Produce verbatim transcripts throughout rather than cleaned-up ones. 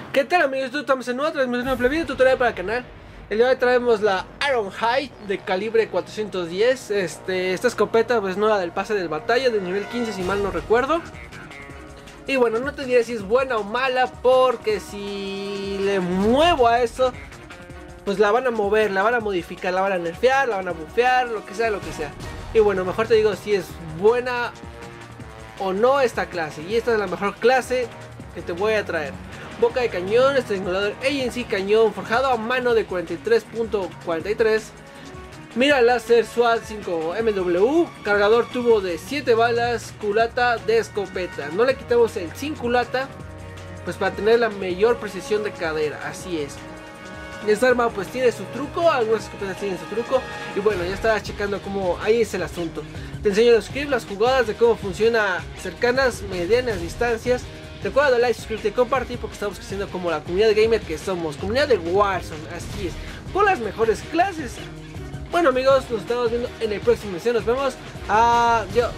¿Qué tal, amigos? Estamos en nueva transmisión de video tutorial para el canal. El día de hoy traemos la Ironhide de calibre cuatrocientos diez. Este, esta escopeta pues nueva del pase de batalla de nivel quince, si mal no recuerdo. Y bueno, no te diré si es buena o mala, porque si le muevo a eso, pues la van a mover, la van a modificar, la van a nerfear, la van a bufear, lo que sea, lo que sea. Y bueno, mejor te digo si es buena o no esta clase. Y esta es la mejor clase que te voy a traer. Boca de cañón, estrangulador A N C cañón forjado a mano de cuarenta y tres punto cuarenta y tres. Mira láser SWAT cinco M W, cargador tubo de siete balas, culata de escopeta. No le quitamos el sin culata, pues para tener la mayor precisión de cadera, así es. Esta arma pues tiene su truco, algunas escopetas tienen su truco. Y bueno, ya estaba checando cómo, ahí es el asunto. Te enseño los scripts, las jugadas de cómo funciona cercanas, medianas distancias. Recuerda darle like, suscribirte y compartir, porque estamos creciendo como la comunidad gamer que somos, comunidad de Warzone, así es, por las mejores clases. Bueno, amigos, nos estamos viendo en el próximo video, nos vemos, adiós.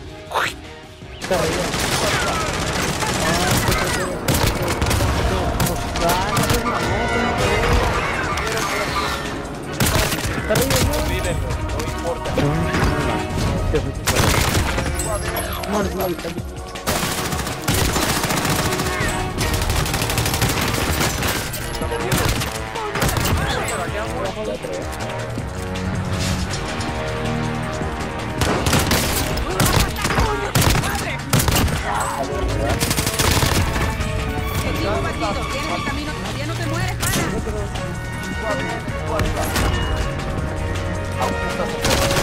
Tienes el camino, todavía no te mueres, pana.